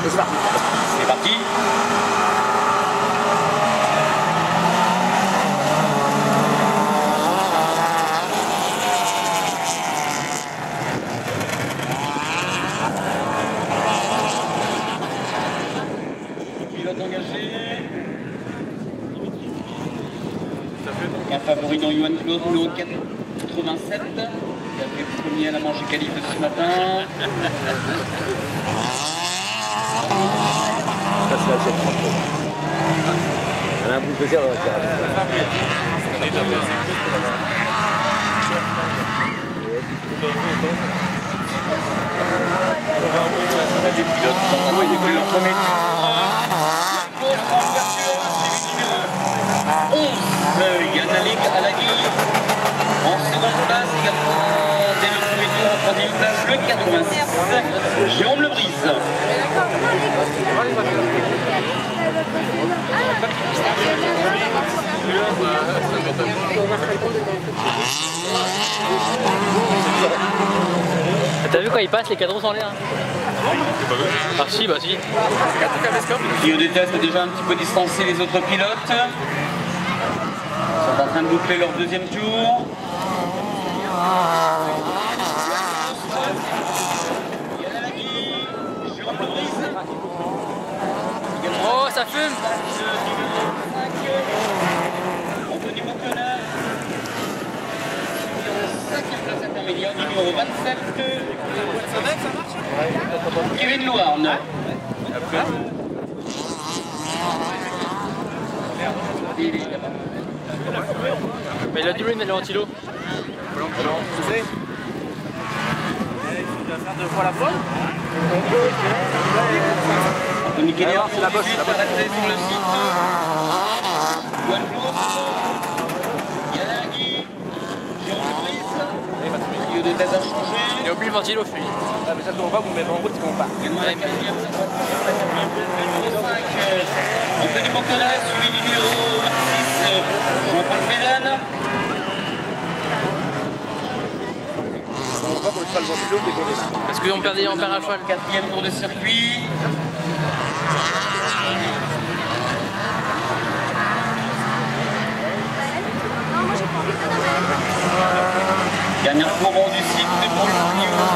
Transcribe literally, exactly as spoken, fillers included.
C'est parti. C'est parti. Pilote engagé. Un favori dans Johan Claude, le quatre-vingt-sept, qui a fait premier à la manche qualif ce matin. Ça, c'est la tienne, franchement. Elle a un bout de plaisir dans la carrière. Des pilotes sont envoyés de leur premier onze, Yann Alec Alagui. En seconde place, également dès le premier tour, en troisième place, le quatre-vingt-six, Jérôme Lebrise. T'as vu quand il passe les cadres en l'air? Ah si, bah si. Trio des tests a déjà un petit peu distancé les autres pilotes. Ils sont en train de boucler leur deuxième tour. Oh, ça fume! Anthony Bouquenin. Cinquième place intermédiaire, numéro vingt-sept. Kevin Louarn. Mais il a dû lui mettre le ventilo. Anthony Keller, c'est la bosse, c'est la bosse. Sur le site. Juan Claude. Yann Alagui. Jérôme Lebrise. Milieu de tête a changé. Il a oublié le ventilo, lui. Ah, mais ça ne tourne pas, vous mettez en route, ils vont pas. La quatrième, numéro cinq. Anthony Bouquenin, suivi du numéro vingt-six. Jean-Paul Pédane. Parce qu'on perd, on perd un cheval. Quatrième tour de circuit. Dernier courant du site pour le